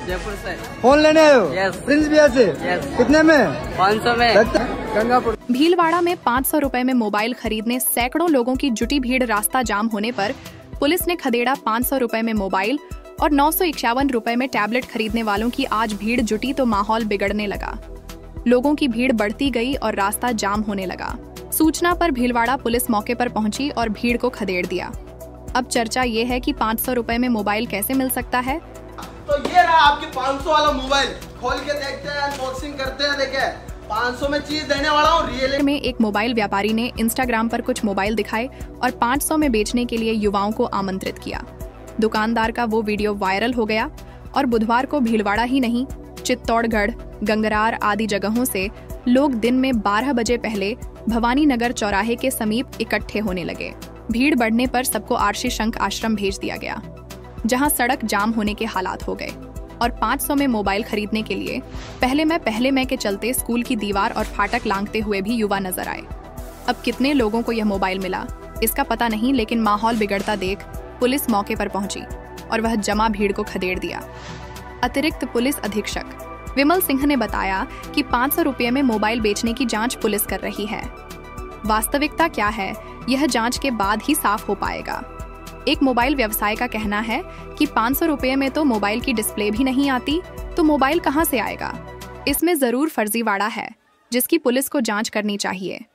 जयपुर से। फोन लेने आए हो? यस। प्रिंस भैया से? यस। कितने में? 500 में। गंगापुर। भीलवाड़ा में 500 रुपए में मोबाइल खरीदने सैकड़ों लोगों की जुटी भीड़ रास्ता जाम होने पर पुलिस ने खदेड़ा 500 रुपए में मोबाइल और 951 रुपए में टैबलेट खरीदने वालों की आज भीड़ जुटी तो माहौल बिगड़ने लगा। लोगों की भीड़ बढ़ती गई और रास्ता जाम होने लगा। सूचना पर भीलवाड़ा पुलिस मौके पर पहुंची और भीड़ को खदेड़ दिया। अब चर्चा ये है कि 500 रुपए में मोबाइल कैसे मिल सकता है। तो ये रहा आपके 500 वाला मोबाइल, खोल के देखते हैं, अनबॉक्सिंग करते हैं। देखिए 500 में चीज देने वाला हूँ रियल में। एक मोबाइल व्यापारी ने इंस्टाग्राम पर कुछ मोबाइल दिखाए और 500 में बेचने के लिए युवाओं को आमंत्रित किया। दुकानदार का वो वीडियो वायरल हो गया और बुधवार को भीलवाड़ा ही नहीं, चित्तौड़गढ़, गंगरार आदि जगहों से लोग दिन में 12 बजे पहले भवानी नगर चौराहे के समीप इकट्ठे होने लगे। भीड़ बढ़ने पर सबको आरशी शंख आश्रम भेज दिया गया, जहां सड़क जाम होने के हालात हो गए और 500 में मोबाइल खरीदने के लिए पहले मैं के चलते स्कूल की दीवार और फाटक लांघते हुए भी युवा नजर आए। अब कितने लोगों को यह मोबाइल मिला इसका पता नहीं, लेकिन माहौल बिगड़ता देख पुलिस मौके पर पहुंची और वह जमा भीड़ को खदेड़ दिया। अतिरिक्त पुलिस अधीक्षक विमल सिंह ने बताया कि 500 रुपये में मोबाइल बेचने की जांच पुलिस कर रही है। वास्तविकता क्या है यह जांच के बाद ही साफ हो पाएगा। एक मोबाइल व्यवसाय का कहना है कि 500 रुपये में तो मोबाइल की डिस्प्ले भी नहीं आती, तो मोबाइल कहां से आएगा। इसमें जरूर फर्जीवाड़ा है जिसकी पुलिस को जांच करनी चाहिए।